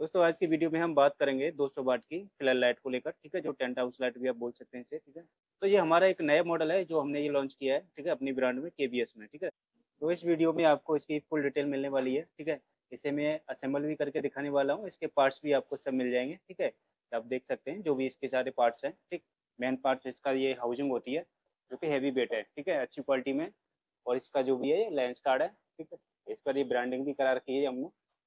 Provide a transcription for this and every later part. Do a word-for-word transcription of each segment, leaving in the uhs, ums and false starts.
दोस्तों आज की वीडियो में हम बात करेंगे दो सौ वाट की फ्लड लाइट को लेकर, ठीक है, जो टेंट हाउस लाइट भी आप बोल सकते हैं इसे, ठीक है। तो ये हमारा एक नया मॉडल है जो हमने ये लॉन्च किया है, ठीक है, अपनी ब्रांड में केबीएस में, ठीक है। तो इस वीडियो में आपको इसकी फुल डिटेल मिलने वाली है, ठीक है। इसे मैं असेंबल भी करके दिखाने वाला हूँ, इसके पार्ट्स भी आपको सब मिल जाएंगे, ठीक है। तो आप देख सकते हैं जो भी इसके सारे पार्ट्स हैं, ठीक। मेन पार्ट इसका ये हाउसिंग होती है जो कि हैवी वेट है, ठीक है, अच्छी क्वालिटी में। और इसका जो भी है ये लेंस कार्ड है, ठीक है। इस पर ये ब्रांडिंग भी करा रखी है हमने।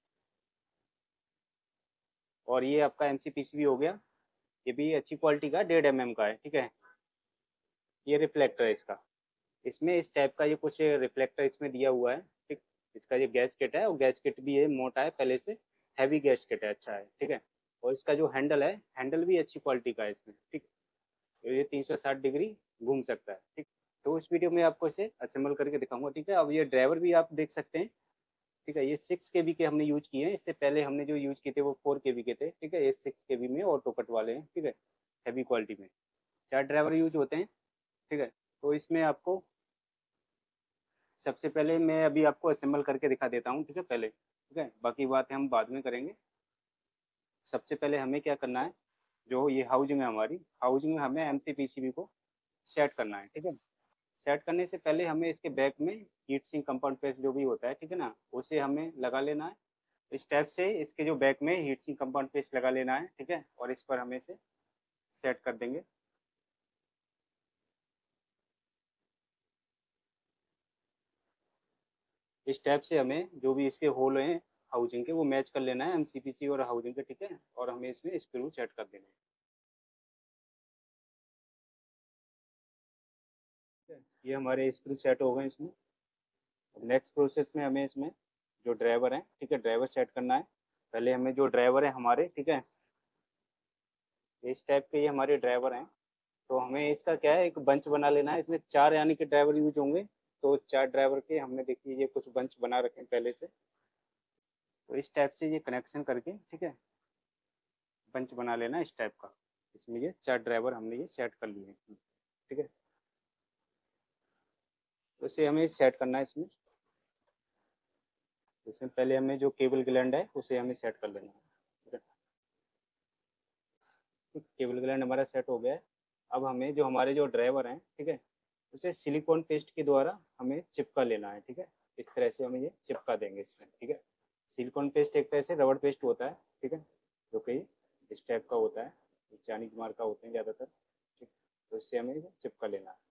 और ये आपका एम सी पी सी भी हो गया, ये भी अच्छी क्वालिटी का डेढ़ एम एम का है, ठीक है। ये रिफ्लेक्टर है इसका, इसमें इस टाइप का ये कुछ रिफ्लेक्टर इसमें दिया हुआ है, ठीक। इसका ये गैस किट है और गैस किट भी ये मोटा है पहले से, हैवी गैस किट है, अच्छा है, ठीक है। और इसका जो हैंडल है, हैंडल भी अच्छी क्वालिटी का है इसमें, ठीक। तो ये तीन सौ साठ डिग्री घूम सकता है, ठीक। तो इस वीडियो में आपको इसे असेंबल करके दिखाऊंगा, ठीक है। अब ये ड्राइवर भी आप देख सकते हैं, ठीक है। ये सिक्स के बी के हमने यूज किए हैं, इससे पहले हमने जो यूज किए थे वो फोर के बी के थे, ठीक है। ये सिक्स के बी में ऑटो कट वाले हैं, ठीक है, हैवी क्वालिटी में। चार ड्राइवर यूज होते हैं, ठीक है। तो इसमें आपको सबसे पहले मैं अभी आपको असेंबल करके दिखा देता हूँ, ठीक है, पहले, ठीक है, बाकी बातें हम बाद में करेंगे। सबसे पहले हमें क्या करना है, जो ये हाउसिंग है हमारी, हाउसिंग में हमें M T P C B को सेट करना है, ठीक है। सेट करने से पहले हमें इसके बैक में हीट सिंक कंपाउंड पेस्ट जो भी होता है, ठीक है ना, उसे हमें लगा लेना है। इस टाइप से इसके जो बैक में हीट सिंक कंपाउंड पेस्ट लगा लेना है, ठीक है। और इस पर हमें इसे सेट कर देंगे। इस टाइप से हमें जो भी इसके होल हैं हाउसिंग के वो मैच कर लेना है एम सी पी सी और हाउसिंग के, ठीक है। और हमें इसमें स्क्रू सेट कर देना है, ठीक है। ये हमारे स्क्रू सेट हो गए इसमें। नेक्स्ट प्रोसेस में हमें इसमें जो ड्राइवर है, ठीक है, ड्राइवर सेट करना है। पहले हमें जो ड्राइवर है हमारे, ठीक है, इस टाइप के ये हमारे ड्राइवर हैं। तो हमें इसका क्या है, एक बंच बना लेना है, इसमें चार यानी कि ड्राइवर यूज होंगे। तो चार ड्राइवर के हमने देखिए ये कुछ बंच बना रखे हैं पहले से। तो इस टाइप से ये कनेक्शन करके, ठीक है, बंच बना लेना इस टाइप का। इसमें ये चार ड्राइवर हमने ये सेट कर लिए हैं, ठीक है। तो इसे हमें सेट करना है इसमें। इसमें पहले हमें जो केबल ग्लैंड है उसे हमें सेट कर लेना है, ठीक है। केबल ग्लैंड हमारा सेट हो गया है। अब हमें जो हमारे जो ड्राइवर हैं, ठीक है, उसे सिलिकॉन पेस्ट के द्वारा हमें चिपका लेना है, ठीक है। इस तरह से हमें ये चिपका देंगे इसमें, ठीक है। सिलिकॉन पेस्ट एक तरह से रबड़ पेस्ट होता है, ठीक है, जो कि इस टाइप का होता है, चाइनीज मार्क का होते हैं ज़्यादातर, ठीक। तो इससे हमें चिपका लेना है।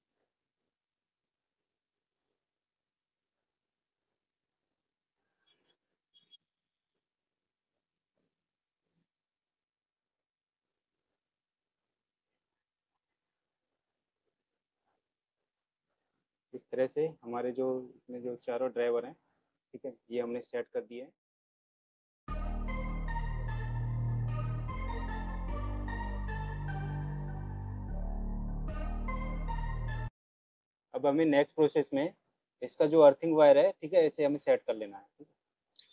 इस तरह से हमारे जो इसमें जो चारों ड्राइवर हैं, ठीक है, ये हमने सेट कर दिए हैं। अब हमें नेक्स्ट प्रोसेस में इसका जो अर्थिंग वायर है, ठीक है, इसे हमें सेट कर लेना है, ठीक है।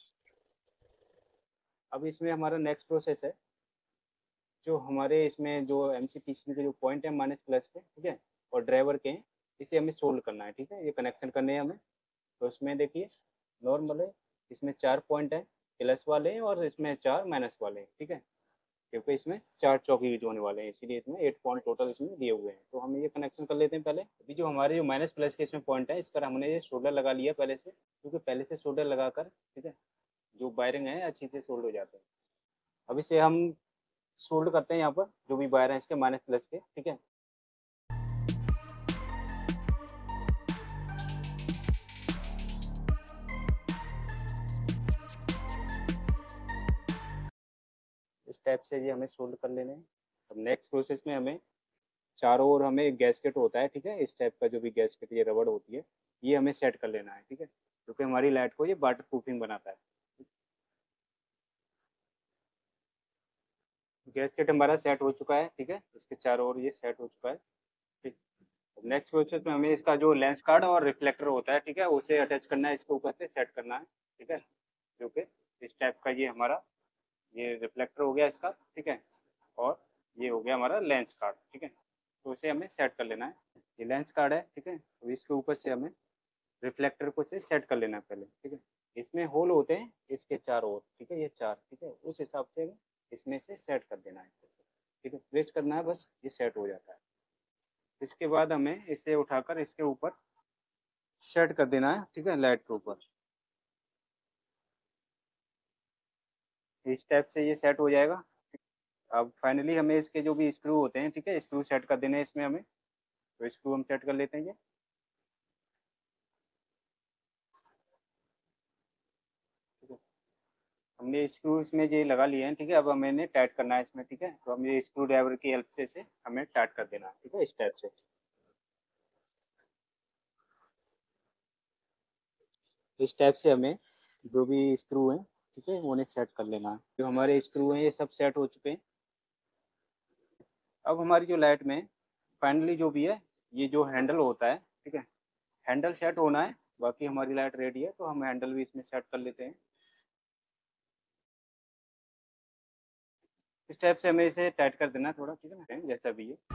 अब इसमें हमारा नेक्स्ट प्रोसेस है, जो हमारे इसमें जो एम सी पी सी के जो पॉइंट है माइनस प्लस के, ठीक है, और ड्राइवर के हैं, इसे हमें सोल्व करना है, ठीक है, ये कनेक्शन करने हैं हमें। तो इसमें देखिए नॉर्मल है, इसमें चार पॉइंट है, प्लस वाले हैं और इसमें चार माइनस वाले हैं, ठीक है। क्योंकि इसमें चार चौकी यूज होने वाले हैं, इसीलिए इसमें एट पॉइंट टोटल इसमें दिए हुए हैं। तो हम ये कनेक्शन कर लेते हैं पहले। अभी जो हमारे जो माइनस प्लस के इसमें पॉइंट है, इस पर हमने ये शोल्डर लगा लिया पहले से, क्योंकि पहले से शोल्डर लगाकर, ठीक है, जो वायरिंग है अच्छी से सोल्ड हो जाते हैं। अब इसे हम सोल्ड करते हैं यहाँ पर जो भी वायर हैं इसके माइनस प्लस के, ठीक है। इस टाइप से ये हमें सोल्ड कर लेने हैं। अब नेक्स्ट प्रोसेस में हमें चारों ओर हमें एक गैसकेट होता है, ठीक है, इस टाइप का जो भी गैसकेट ये रबड़ होती है, ये हमें सेट कर लेना है, ठीक है, क्योंकि हमारी लाइट को ये वाटर प्रूफिंग बनाता है। गैसकेट हमारा सेट हो चुका है, ठीक है, इसके चारों ओर ये सेट हो चुका है, ठीक। नेक्स्ट प्रोसेस में हमें इसका जो लेंस कार्ड और रिफ्लेक्टर होता है, ठीक है, उसे अटैच करना है, इसके ऊपर से सेट करना है, ठीक है, जो कि इस टाइप का ये हमारा ये रिफ्लेक्टर हो गया इसका, ठीक है। और ये हो गया हमारा लेंस कार्ड, ठीक है। तो इसे हमें सेट कर लेना है। ये लेंस कार्ड है, ठीक है, तो इसके ऊपर से हमें रिफ्लेक्टर को से सेट कर लेना है पहले, ठीक है। इसमें होल होते हैं इसके चार और, ठीक है, ये चार, ठीक है, उस हिसाब से इसमें से सेट कर देना है, ठीक है, प्रेस करना है, बस ये सेट हो जाता है। इसके बाद हमें इसे उठाकर इसके ऊपर सेट कर देना है, ठीक है, लाइट के ऊपर। इस टाइप से ये सेट हो जाएगा। अब फाइनली हमें इसके जो भी स्क्रू होते हैं, ठीक है, स्क्रू सेट कर देने हैं इसमें हमें, तो स्क्रू हम सेट कर लेते हैं। ये ठीक है, हमने स्क्रू इसमें ये लगा लिए हैं, ठीक है, अब हमें इन्हें टाइट करना है इसमें, ठीक है, तो हम ये स्क्रू ड्राइवर की हेल्प से इसे हमें टाइट कर देना है, ठीक है, इस टाइप से। इस टाइप से हमें जो भी स्क्रू हैं, ठीक है, उन्हें सेट कर लेना है। जो हमारे स्क्रू हैं ये सब सेट हो चुके हैं। अब हमारी जो लाइट में फाइनली जो भी है, ये जो हैंडल होता है, ठीक है, हैंडल सेट होना है, बाकी हमारी लाइट रेडी है, तो हम हैंडल भी इसमें सेट कर लेते हैं। इस टाइप से हमें इसे टाइट कर देना है थोड़ा, ठीक है ना, जैसा भी है।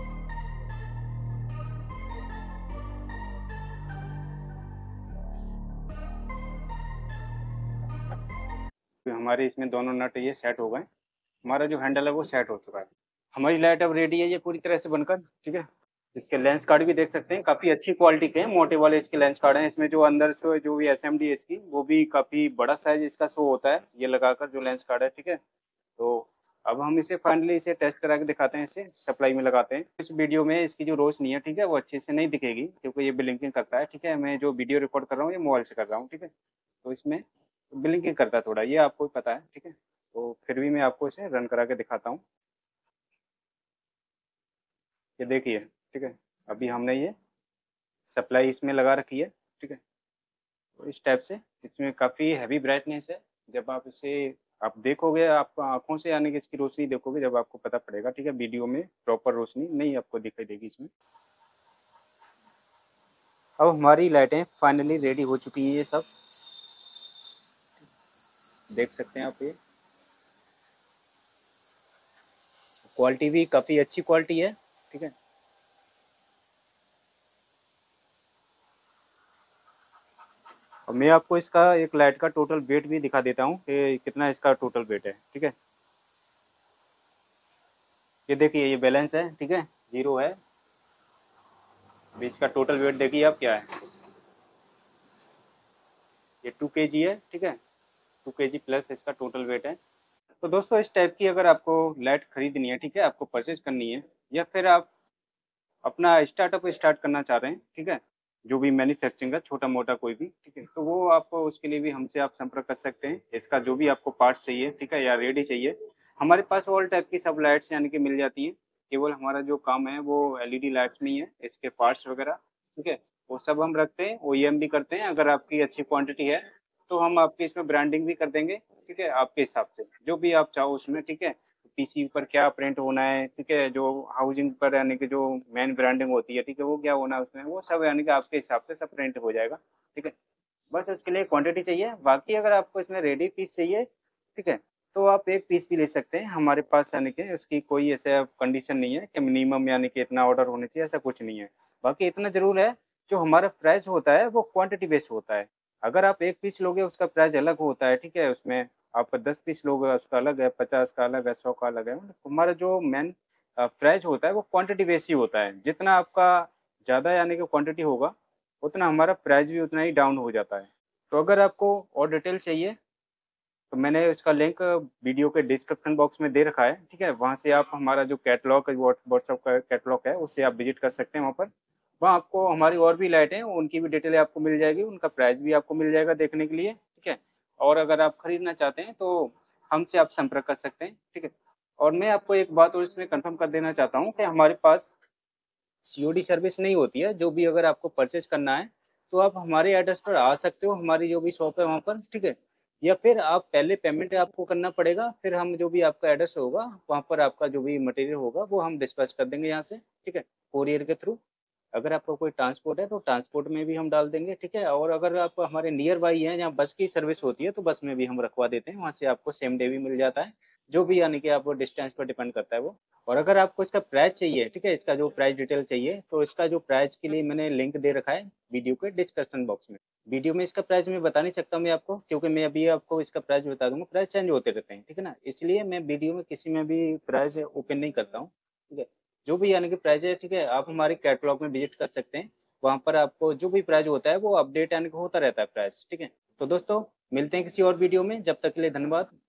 तो हमारे इसमें दोनों नट ये सेट हो गए, हमारा जो हैंडल है वो सेट हो चुका है। हमारी लाइट अब रेडी है ये पूरी तरह से बनकर, ठीक है। इसके लेंस कार्ड भी देख सकते हैं, काफ़ी अच्छी क्वालिटी के हैं, मोटे वाले इसके लेंस कार्ड हैं। इसमें जो अंदर से जो भी एस एम डी है इसकी, वो भी काफ़ी बड़ा साइज इसका शो होता है, ये लगाकर जो लेंस कार्ड है, ठीक है। तो अब हम इसे फाइनली इसे टेस्ट करा के दिखाते हैं, इसे सप्लाई में लगाते हैं। इस वीडियो में इसकी जो रोशनी है, ठीक है, वो अच्छे से नहीं दिखेगी क्योंकि ये ब्लिंकिंग करता है, ठीक है। मैं जो वीडियो रिकॉर्ड कर रहा हूँ ये मोबाइल से कर रहा हूँ, ठीक है, तो इसमें ब्लिंकिंग करता है थोड़ा, ये आपको पता है, ठीक है। तो फिर भी मैं आपको इसे रन करा के दिखाता हूँ। ये देखिए, ठीक है, अभी हमने ये सप्लाई इसमें लगा रखी है, ठीक है। तो इस टाइप से इसमें काफ़ी हैवी ब्राइटनेस है। जब आप इसे आप देखोगे, आप आँखों से यानी कि इसकी रोशनी देखोगे, जब आपको पता पड़ेगा, ठीक है, वीडियो में प्रॉपर रोशनी नहीं आपको दिखाई देगी इसमें। अब हमारी लाइटें फाइनली रेडी हो चुकी है, ये सब देख सकते हैं आप। ये क्वालिटी भी काफ़ी अच्छी क्वालिटी है, ठीक है। और मैं आपको इसका एक लाइट का टोटल वेट भी दिखा देता हूँ कि कितना इसका टोटल वेट है, ठीक है। ये देखिए, ये बैलेंस है, ठीक है, जीरो है। अभी इसका टोटल वेट देखिए आप क्या है, ये टू के जी है, ठीक है, टू के जी प्लस इसका टोटल वेट है। तो दोस्तों इस टाइप की अगर आपको लाइट खरीदनी है, ठीक है, आपको परचेज करनी है, या फिर आप अपना स्टार्टअप स्टार्ट करना चाह रहे हैं, ठीक है, जो भी मैन्युफैक्चरिंग का छोटा मोटा कोई भी, ठीक है, तो वो आपको उसके लिए भी हमसे आप संपर्क कर सकते हैं। इसका जो भी आपको पार्ट्स चाहिए, ठीक है, या रेडी चाहिए, हमारे पास ऑल टाइप की सब लाइट्स यानी कि मिल जाती हैं। केवल हमारा जो काम है वो एल ई डी लाइट्स में ही है, इसके पार्ट्स वगैरह, ठीक है, वो सब हम रखते हैं, ओ ई एम भी करते हैं। अगर आपकी अच्छी क्वांटिटी है तो हम आपकी इसमें ब्रांडिंग भी कर देंगे, ठीक है, आपके हिसाब से जो भी आप चाहो उसमें, ठीक है। पीसी पर क्या प्रिंट होना है, ठीक है, जो हाउसिंग पर यानी कि जो मेन ब्रांडिंग होती है, ठीक है, वो क्या होना है उसमें, वो सब यानी कि आपके हिसाब से सब प्रिंट हो जाएगा, ठीक है। बस उसके लिए क्वांटिटी चाहिए। बाकी अगर आपको इसमें रेडी पीस चाहिए, ठीक है, तो आप एक पीस भी ले सकते हैं हमारे पास, यानी कि उसकी कोई ऐसा कंडीशन नहीं है कि मिनिमम यानी कि इतना ऑर्डर होना चाहिए, ऐसा कुछ नहीं है। बाकी इतना ज़रूर है, जो हमारा प्राइस होता है वो क्वांटिटी बेस्ड होता है। अगर आप एक पीस लोगे उसका प्राइस अलग होता है, ठीक है, उसमें आप दस पीस लोगे उसका अलग है, पचास का अलग है, सौ का अलग है। मतलब हमारा जो मेन प्राइस होता है वो क्वांटिटी बेस्ड ही होता है। जितना आपका ज़्यादा यानी कि क्वांटिटी होगा, उतना हमारा प्राइस भी उतना ही डाउन हो जाता है। तो अगर आपको और डिटेल चाहिए तो मैंने उसका लिंक वीडियो के डिस्क्रिप्शन बॉक्स में दे रखा है, ठीक है, वहाँ से आप हमारा जो कैटलॉग व्हाट्सएप का कैटलॉग है उससे आप विजिट कर सकते हैं। वहाँ पर वहाँ आपको हमारी और भी लाइटें हैं, उनकी भी डिटेल आपको मिल जाएगी, उनका प्राइस भी आपको मिल जाएगा देखने के लिए, ठीक है। और अगर आप खरीदना चाहते हैं तो हमसे आप संपर्क कर सकते हैं, ठीक है। और मैं आपको एक बात और इसमें कंफर्म कर देना चाहता हूँ कि हमारे पास सी ओ डी सर्विस नहीं होती है। जो भी अगर आपको परचेज करना है तो आप हमारे एड्रेस पर आ सकते हो, हमारी जो भी शॉप है वहाँ पर, ठीक है। या फिर आप पहले पेमेंट आपको करना पड़ेगा, फिर हम जो भी आपका एड्रेस होगा वहाँ पर आपका जो भी मटेरियल होगा वो हम डिस्पैच कर देंगे यहाँ से, ठीक है, कोरियर के थ्रू। अगर आपका कोई ट्रांसपोर्ट है तो ट्रांसपोर्ट में भी हम डाल देंगे, ठीक है। और अगर आप हमारे नियर बाई हैं, जहाँ बस की सर्विस होती है, तो बस में भी हम रखवा देते हैं, वहाँ से आपको सेम डे भी मिल जाता है। जो भी यानी कि आप डिस्टेंस पर डिपेंड करता है वो। और अगर आपको इसका प्राइस चाहिए, ठीक है, इसका जो प्राइस डिटेल चाहिए, तो इसका जो प्राइस के लिए मैंने लिंक दे रखा है वीडियो के डिस्क्रिप्शन बॉक्स में। वीडियो में इसका प्राइस मैं बता नहीं सकता मैं आपको, क्योंकि मैं अभी आपको इसका प्राइस बता दूंगा, प्राइस चेंज होते रहते हैं, ठीक है ना, इसलिए मैं वीडियो में किसी में भी प्राइस ओपन नहीं करता हूँ, ठीक है। जो भी यानी कि प्राइस है, ठीक है, आप हमारे कैटलॉग में विजिट कर सकते हैं, वहाँ पर आपको जो भी प्राइस होता है वो अपडेट यानी कि होता रहता है प्राइस, ठीक है। तो दोस्तों मिलते हैं किसी और वीडियो में, जब तक के लिए धन्यवाद।